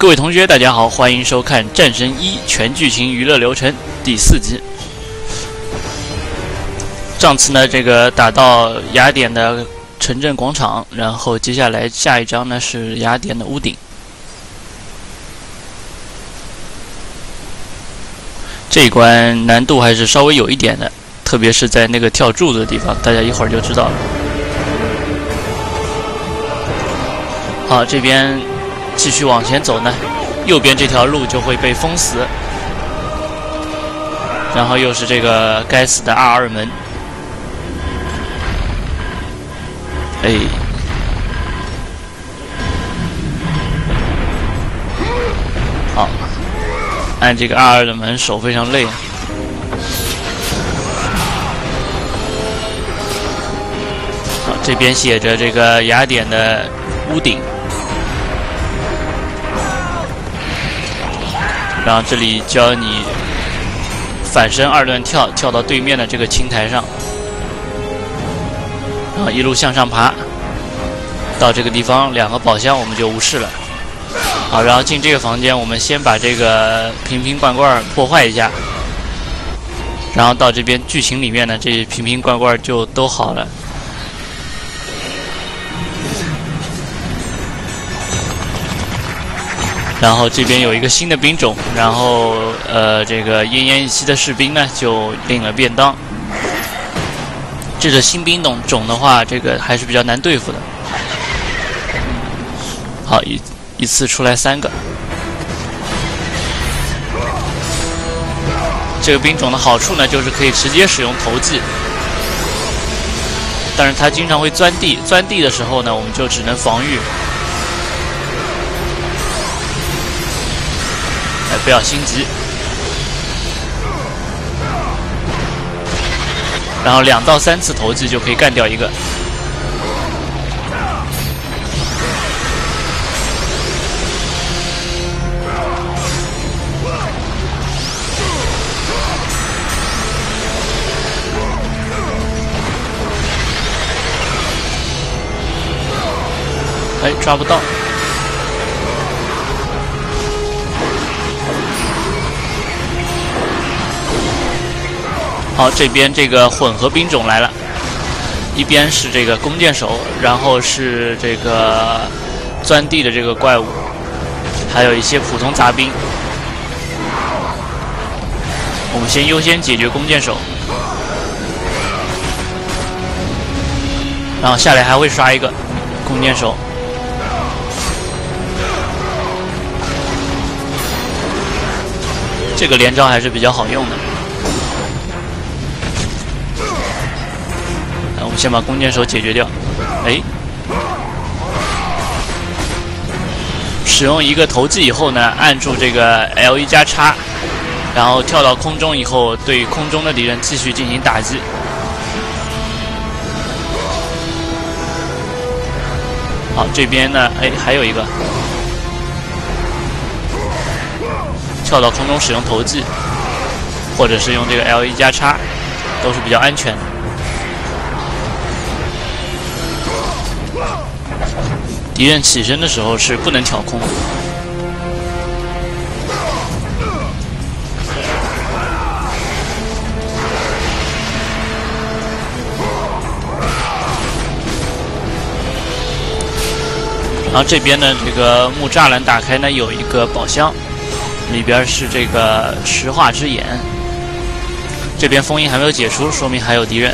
各位同学，大家好，欢迎收看《战神一》全剧情娱乐流程第4集。上次呢，这个打到雅典的城镇广场，然后接下来下一章呢是雅典的屋顶。这一关难度还是稍微有一点的，特别是在那个跳柱子的地方，大家一会儿就知道了。好，这边继续往前走呢，右边这条路就会被封死，然后又是这个该死的R2门。哎，好，按这个R2的门手非常累啊。好，这边写着这个雅典的屋顶。然后这里教你反身2段跳，跳到对面的这个青台上，然后一路向上爬，到这个地方2个宝箱我们就无视了。好，然后进这个房间，我们先把这个瓶瓶罐罐破坏一下，然后到这边剧情里面呢，这瓶瓶罐罐就都好了。然后这边有一个新的兵种，然后这个奄奄一息的士兵呢就领了便当。这个新兵种的话，这个还是比较难对付的。好，一次出来3个。这个兵种的好处呢，就是可以直接使用投技，但是它经常会钻地，钻地的时候呢，我们就只能防御。不要心急，然后2到3次投技就可以干掉一个。哎，抓不到。好，这边这个混合兵种来了，一边是这个弓箭手，然后是这个钻地的这个怪物，还有一些普通杂兵。我们先优先解决弓箭手，然后下来还会刷一个弓箭手。这个连招还是比较好用的。我们先把弓箭手解决掉。哎，使用一个投技以后呢，按住这个 L1 加叉，然后跳到空中以后，对空中的敌人继续进行打击。好，这边呢，哎，还有一个跳到空中使用投技，或者是用这个 L1 加叉，都是比较安全的。敌人起身的时候是不能挑空的。然后这边呢，这个木栅栏打开呢，有一个宝箱，里边是这个石化之眼。这边封印还没有解除，说明还有敌人。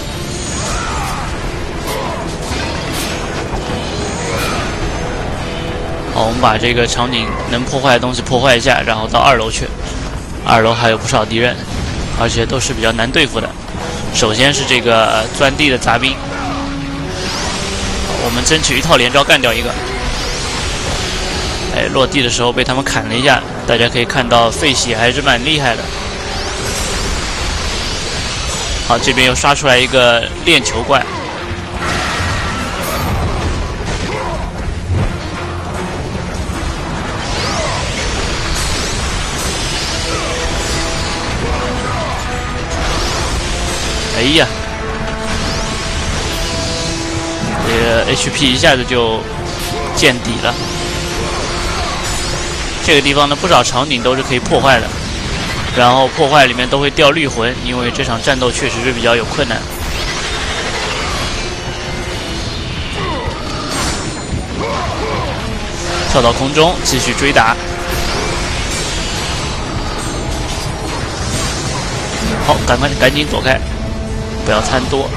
好，我们把这个场景能破坏的东西破坏一下，然后到2楼去。2楼还有不少敌人，而且都是比较难对付的。首先是这个钻地的杂兵，我们争取一套连招干掉一个。哎，落地的时候被他们砍了一下，大家可以看到费血还是蛮厉害的。好，这边又刷出来一个链球怪。哎呀，这个 HP 一下子就见底了。 这个地方呢，不少场景都是可以破坏的，然后破坏里面都会掉绿魂，因为这场战斗确实是比较有困难。跳到空中继续追打，好，赶紧躲开，不要贪多。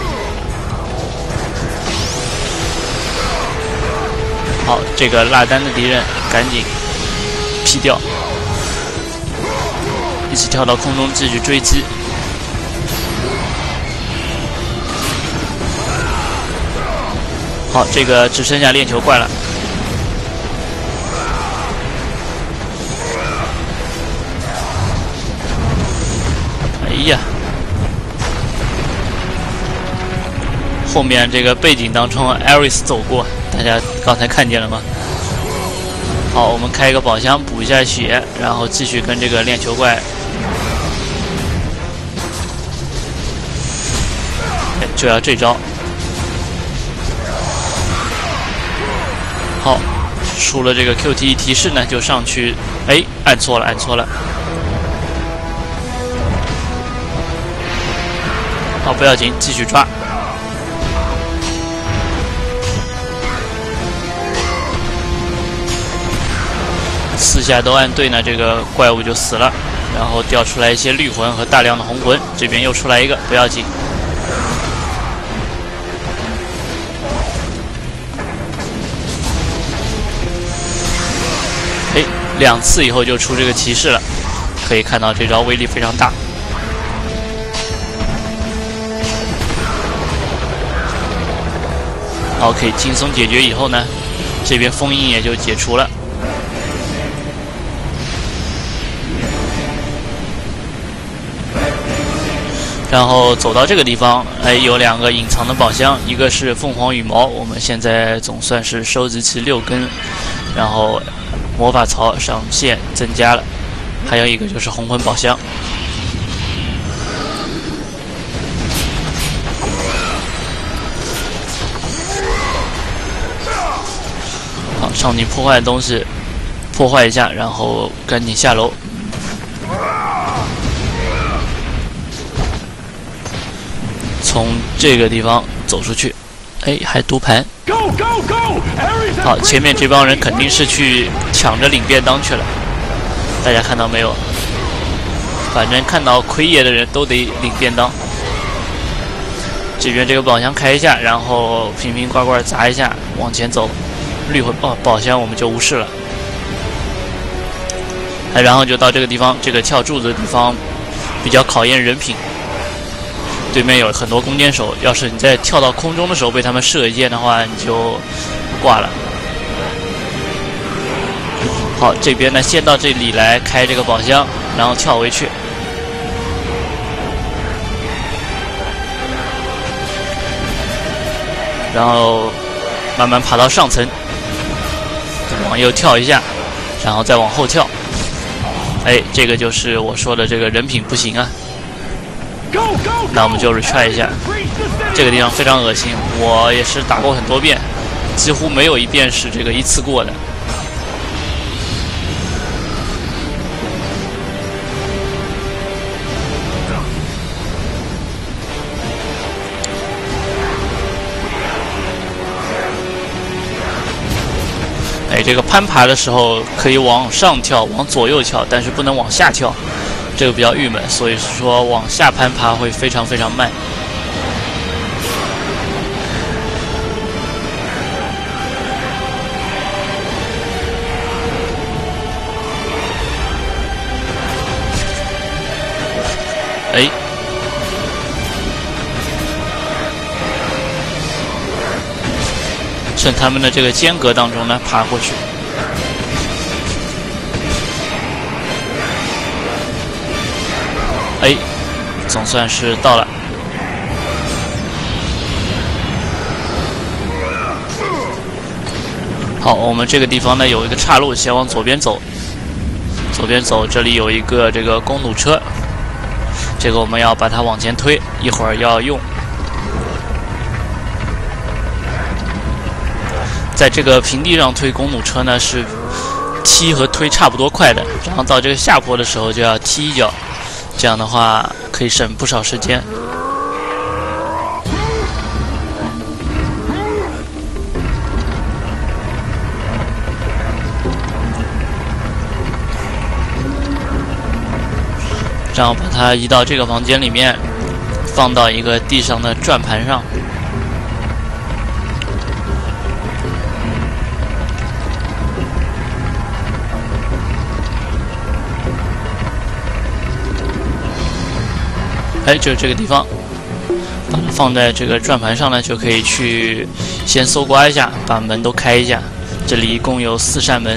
好，这个落单的敌人赶紧劈掉，一起跳到空中继续追击。好，这个只剩下链球怪了。哎呀，后面这个背景当中，艾瑞斯走过。大家刚才看见了吗？好，我们开一个宝箱补一下血，然后继续跟这个链球怪。就要这招。好，出了这个 QTE 提示呢，就上去。哎，按错了。好，不要紧，继续抓。4下都按对呢，这个怪物就死了，然后掉出来一些绿魂和大量的红魂。这边又出来一个，不要紧。哎，2次以后就出这个骑士了，可以看到这招威力非常大。好，可以轻松解决以后呢，这边封印也就解除了。然后走到这个地方，哎，有2个隐藏的宝箱，一个是凤凰羽毛，我们现在总算是收集齐6根，然后魔法槽上限增加了，还有一个就是红魂宝箱。好，场景破坏的东西破坏一下，然后赶紧下楼。从这个地方走出去，哎，还读盘。好，前面这帮人肯定是去抢着领便当去了，大家看到没有？反正看到奎爷的人都得领便当。这边这个宝箱开一下，然后瓶瓶罐罐砸一下，往前走。绿魂宝箱我们就无视了。哎，然后就到这个地方，这个跳柱子的地方比较考验人品。对面有很多弓箭手，要是你在跳到空中的时候被他们射一箭的话，你就挂了。好，这边呢先到这里来开这个宝箱，然后跳回去。然后慢慢爬到上层，往右跳一下，然后再往后跳。哎，这个就是我说的这个人品不行啊。那我们就 retry 一下，这个地方非常恶心，我也是打过很多遍，几乎没有一遍是这个一次过的。哎，这个攀爬的时候可以往上跳，往左右跳，但是不能往下跳。这个比较郁闷，所以说往下攀爬会非常非常慢。哎，趁他们的这个间隔当中呢，爬过去。哎，总算是到了。好，我们这个地方呢有一个岔路，先往左边走。左边走，这里有一个这个弓弩车，这个我们要把它往前推，一会儿要用。在这个平地上推弓弩车呢，是踢和推差不多快的，然后到这个下坡的时候就要踢一脚，这样的话可以省不少时间。然后把它移到这个房间里面，放到一个地上的转盘上。哎，就是这个地方，把它放在这个转盘上呢，就可以去先搜刮一下，把门都开一下。这里一共有4扇门。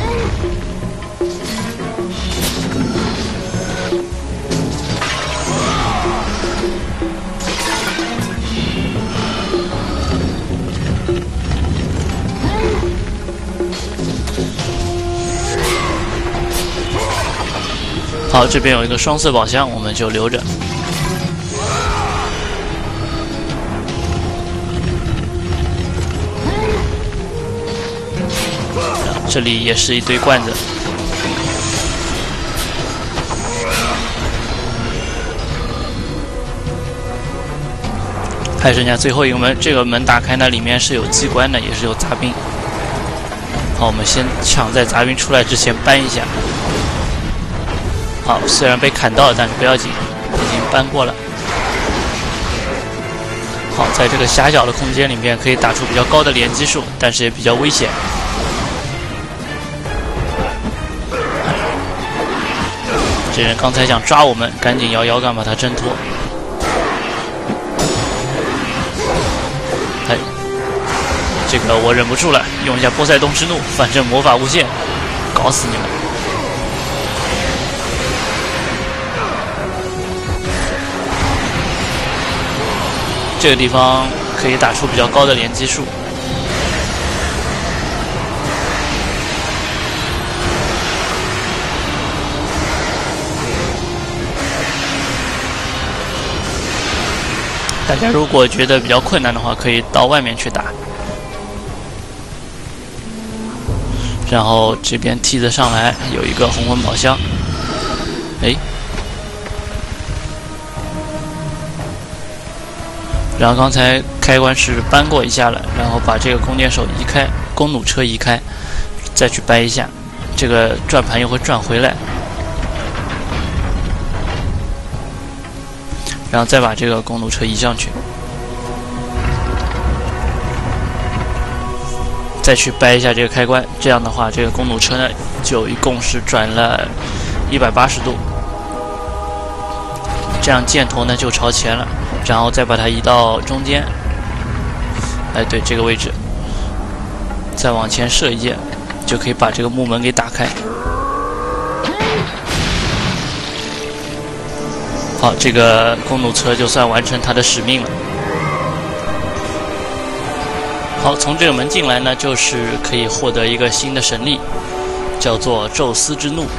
好，这边有一个双色宝箱，我们就留着。这里也是一堆罐子。还剩下最后一个门，这个门打开呢，里面是有机关的，也是有杂兵。好，我们先抢在杂兵出来之前搬一下。好，虽然被砍到了，但是不要紧，已经搬过了。好，在这个狭小的空间里面可以打出比较高的连击数，但是也比较危险。这人刚才想抓我们，赶紧摇摇杆把他挣脱。哎，这个我忍不住了，用一下波塞冬之怒，反正魔法无限，搞死你们！这个地方可以打出比较高的连击数。大家如果觉得比较困难的话，可以到外面去打。然后这边梯子上来有一个红魂宝箱，哎。然后刚才开关是搬过一下了，然后把这个弓箭手移开，弓弩车移开，再去掰一下，这个转盘又会转回来，然后再把这个弓弩车移上去，再去掰一下这个开关，这样的话，这个弓弩车呢就一共是转了180度，这样箭头呢就朝前了。然后再把它移到中间，哎，对，这个位置，再往前射一箭，就可以把这个木门给打开。好，这个弓弩车就算完成它的使命了。好，从这个门进来呢，就是可以获得一个新的神力，叫做宙斯之怒。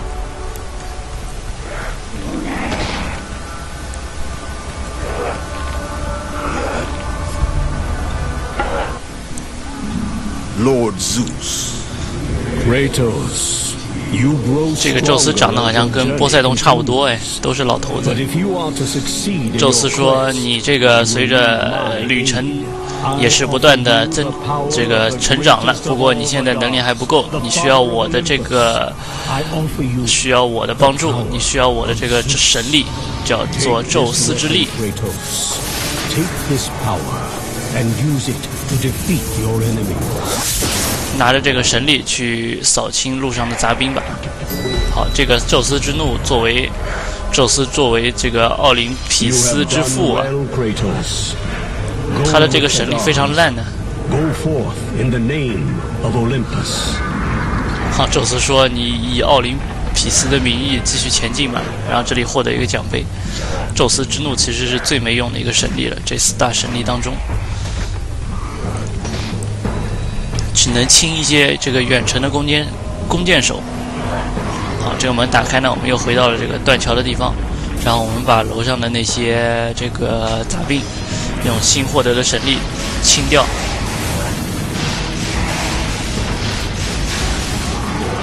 Lord Zeus, Kratos, you grow 这个宙斯长得好像跟波塞冬差不多，哎，都是老头子。宙斯说：“你这个随着旅程也是不断的这个成长了，不过你现在能力还不够，你需要我的这个，需要我的帮助，你需要我的这个神力，叫做宙斯之力。” Take this power and use it to defeat your enemy. 拿着这个神力去扫清路上的杂兵吧。好，这个宙斯之怒作为宙斯作为这个奥林匹斯之父啊，他的这个神力非常烂的。 Go forth in the name of Olympus. 好，宙斯说：“你以奥林匹斯的名义继续前进吧。”然后这里获得一个奖杯。宙斯之怒其实是最没用的一个神力了，这4大神力当中，只能清一些这个远程的弓箭手。好，这个门打开呢，我们又回到了这个断桥的地方，然后我们把楼上的那些这个杂兵用新获得的神力清掉。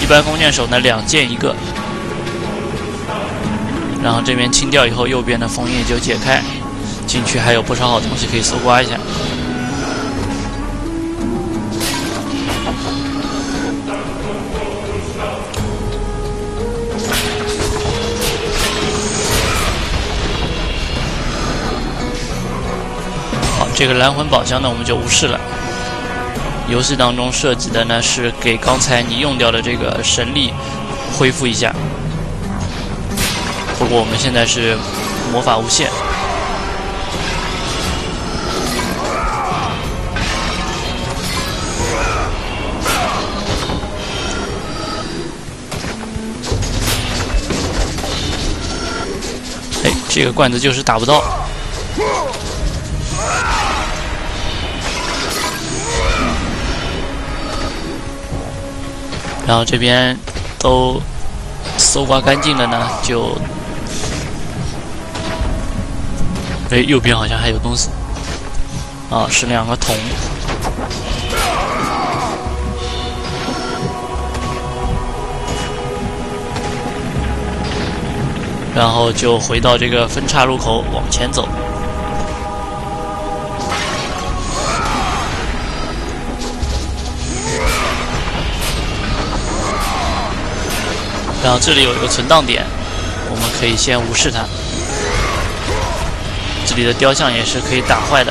般弓箭手呢2箭1个。然后这边清掉以后，右边的封印就解开，进去还有不少好东西可以搜刮一下。好，这个蓝魂宝箱呢我们就无视了。游戏当中设计的呢是给刚才你用掉的这个神力恢复一下。不过我们现在是魔法无限，哎，这个罐子就是打不到。然后这边都搜刮干净了呢，就。哎，右边好像还有东西，啊，是2个桶。然后就回到这个分岔路口往前走。然后这里有一个存档点，我们可以先无视它。这里的雕像也是可以打坏的。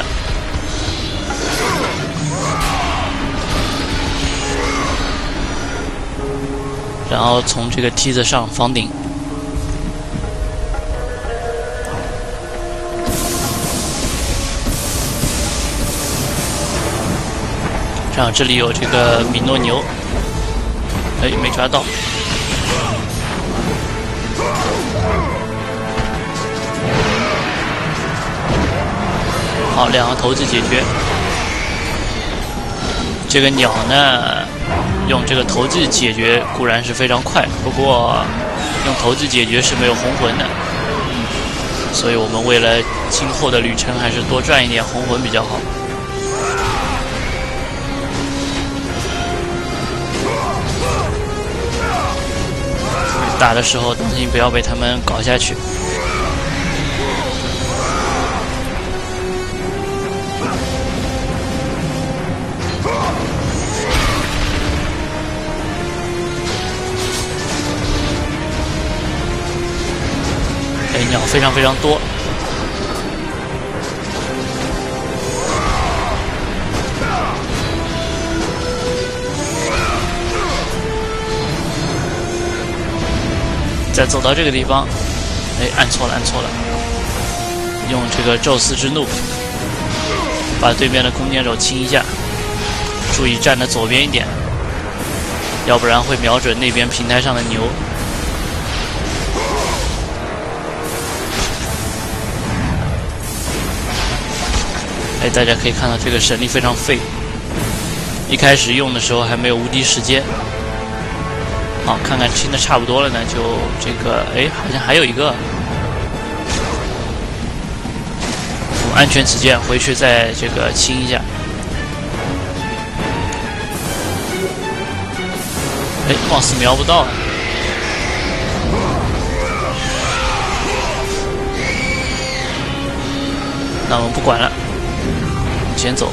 然后从这个梯子上房顶，然后这里有这个米诺牛，哎，没抓到。好，2个投掷解决。这个鸟呢，用这个投掷解决固然是非常快，不过用投掷解决是没有红魂的，所以我们为了今后的旅程，还是多赚一点红魂比较好。打的时候当心不要被他们搞下去。哎，鸟非常非常多。再走到这个地方，哎，按错了，用这个宙斯之怒把对面的弓箭手清一下，注意站的左边一点，要不然会瞄准那边平台上的牛。哎，大家可以看到这个神力非常废，一开始用的时候还没有无敌时间。好，看看清的差不多了呢，就这个，哎，好像还有一个。我们安全起见，回去再这个清一下。哎，貌似瞄不到。那我们不管了，先走。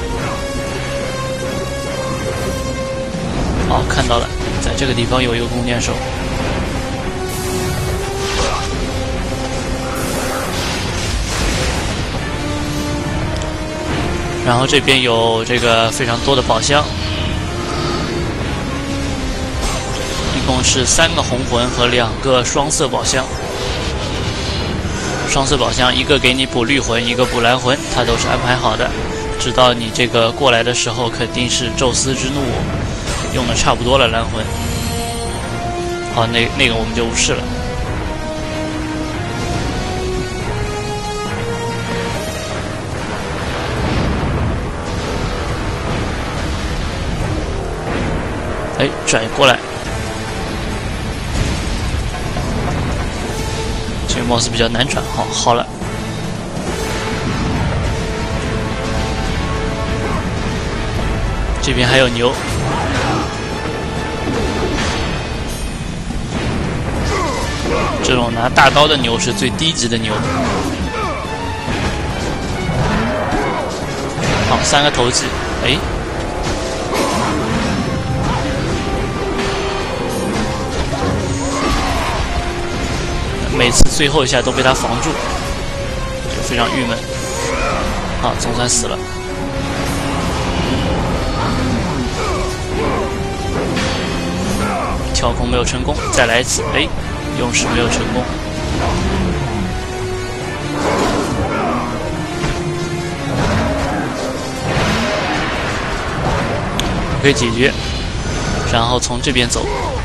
好，看到了。在这个地方有一个弓箭手，然后这边有这个非常多的宝箱，一共是3个红魂和2个双色宝箱。双色宝箱一个给你补绿魂，一个补蓝魂，它都是安排好的，直到你这个过来的时候，肯定是宙斯之怒用的差不多了蓝魂。好，那个我们就无视了。哎，转过来，这个貌似比较难转。好了。这边还有牛。 这种拿大刀的牛是最低级的牛。好，3个投技，哎，每次最后一下都被他防住，就非常郁闷。好，总算死了。跳空没有成功，再来一次，哎，勇士没有成功。可以解决，然后从这边走。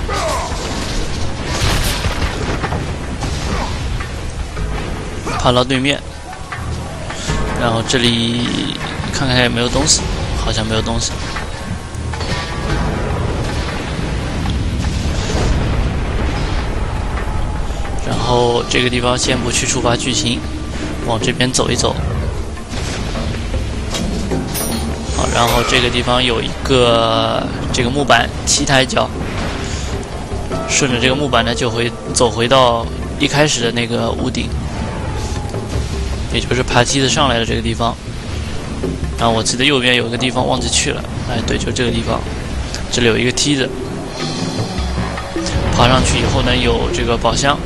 跑到对面，然后这里看看有没有东西，好像没有东西。然后这个地方先不去触发剧情，往这边走一走。好，然后这个地方有一个这个木板7抬脚，顺着这个木板呢就会走回到一开始的那个屋顶。也就是爬梯子上来的这个地方，然后我记得右边有一个地方忘记去了，哎，对，就这个地方，这里有一个梯子，爬上去以后呢，有这个宝箱，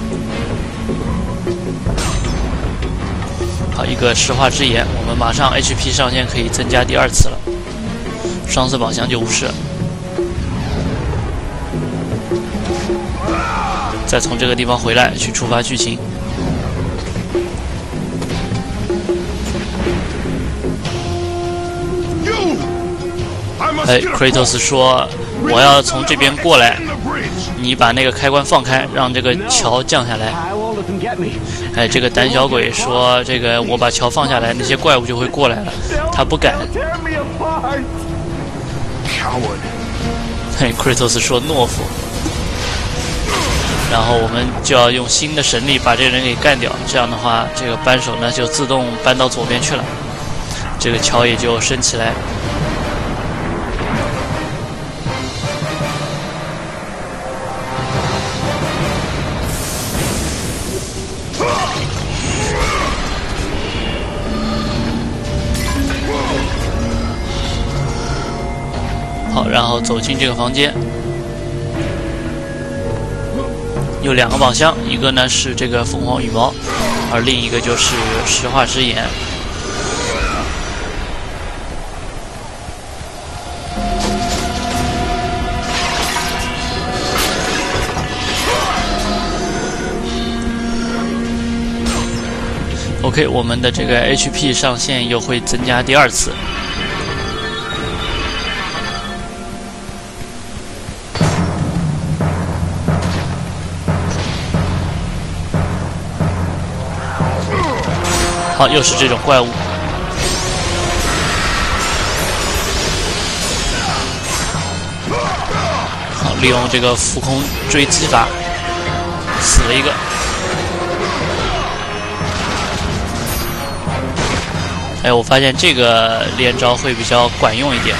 好，一个石化之眼，我们马上 HP 上限可以增加第2次了，双色宝箱就无视了，再从这个地方回来去触发剧情。哎 ，Kratos 说我要从这边过来，你把那个开关放开，让这个桥降下来。哎，这个胆小鬼说这个我把桥放下来，那些怪物就会过来了，他不敢。嘿 ，Kratos 说懦夫。然后我们就要用新的神力把这个人给干掉，这样的话，这个扳手呢就自动搬到左边去了，这个桥也就升起来。好，然后走进这个房间，有2个宝箱，一个呢是这个凤凰羽毛，而另一个就是石化之眼。OK， 我们的这个 HP 上限又会增加第2次。好，又是这种怪物。好，利用这个浮空追击法，死了一个。哎，我发现这个连招会比较管用一点。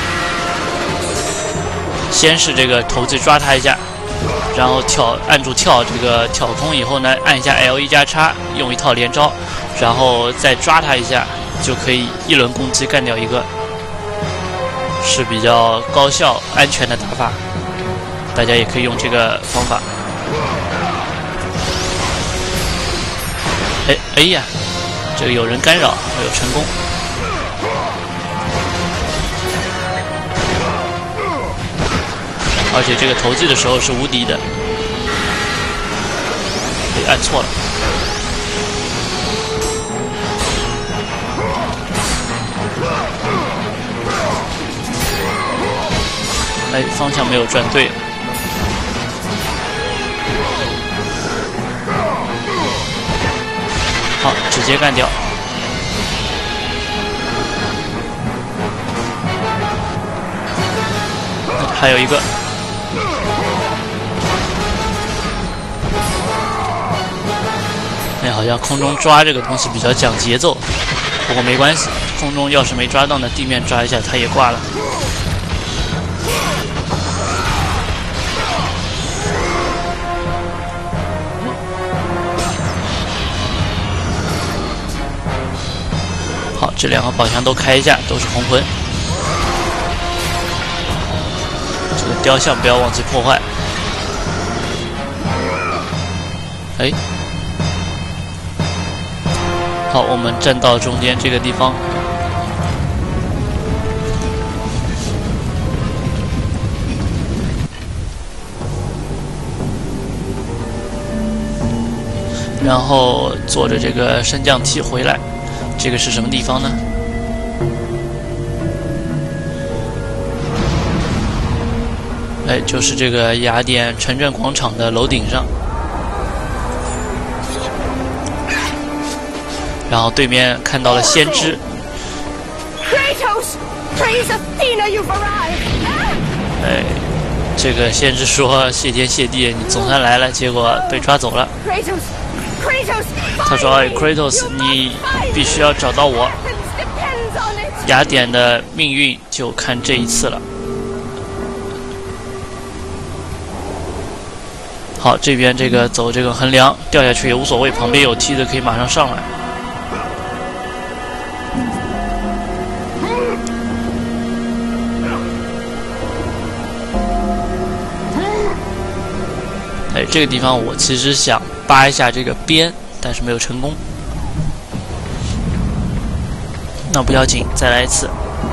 先是这个投技抓他一下，然后按住跳这个挑空以后呢，按一下 L1加叉，用一套连招，然后再抓他一下，就可以一轮攻击干掉一个，是比较高效、安全的打法。大家也可以用这个方法。哎呀，这个有人干扰，没有成功。而且这个投技的时候是无敌的，按错了。哎，方向没有转对。好，直接干掉。还有一个。哎，好像空中抓这个东西比较讲节奏，不过没关系，空中要是没抓到呢，地面抓一下它也挂了。 这2个宝箱都开一下，都是红魂。这个雕像不要忘记破坏。哎，好，我们站到中间这个地方。然后坐着这个升降梯回来，这个是什么地方呢？哎，就是这个雅典城镇广场的楼顶上。然后对面看到了先知。哎，这个先知说谢天谢地，你总算来了，结果被抓走了。他说：“哎 ，Kratos， 你必须要找到我。雅典的命运就看这一次了。”好，这边这个走这个横梁掉下去也无所谓，旁边有梯子可以马上上来。哎，这个地方我其实想扒一下这个边，但是没有成功。那不要紧，再来一次。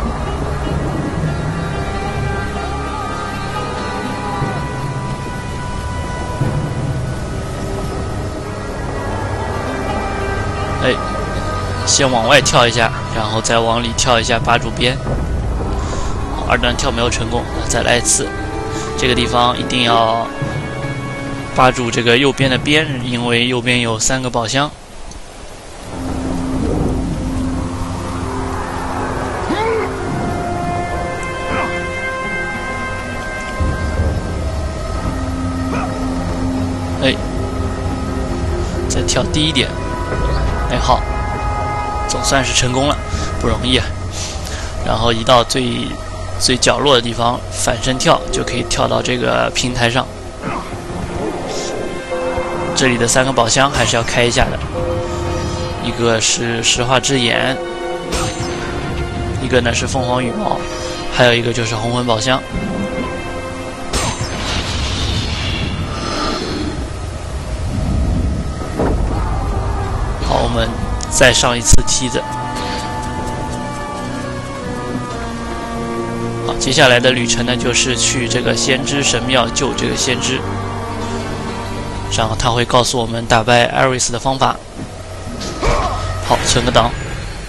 哎，先往外跳一下，然后再往里跳一下，扒住边。2段跳没有成功，再来一次。这个地方一定要扒住这个右边的边，因为右边有3个宝箱。哎，再跳低一点。哎，好，总算是成功了，不容易啊。然后移到最角落的地方，反身跳就可以跳到这个平台上。这里的3个宝箱还是要开一下的，一个是石化之眼，一个呢是凤凰羽毛，还有一个就是红魂宝箱。好，我们再上一次梯子。好，接下来的旅程呢，就是去这个先知神庙救这个先知。然后他会告诉我们打败艾瑞斯的方法。好，存个档。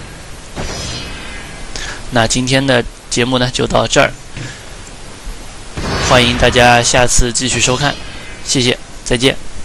那今天的节目呢就到这儿，欢迎大家下次继续收看，谢谢，再见。